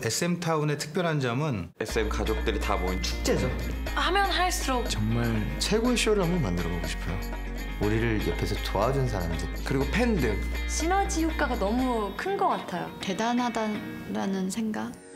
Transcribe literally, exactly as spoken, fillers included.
에스엠타운의 특별한 점은 에스엠 가족들이 다 모인 축제죠. 하면 할수록 정말 최고의 쇼를 한번 만들어보고 싶어요. 우리를 옆에서 도와준 사람들, 그리고 팬들. 시너지 효과가 너무 큰 것 같아요. 대단하다라는 생각?